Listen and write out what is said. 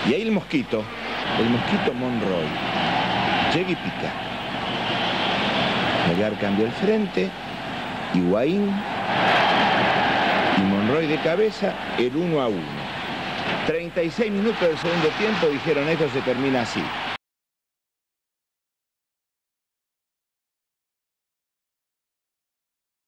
Y ahí el mosquito Monroy, llega y pica. Melgar cambió el frente, Higuaín y Monroy de cabeza, el 1-1. 36 minutos del segundo tiempo, dijeron, esto se termina así.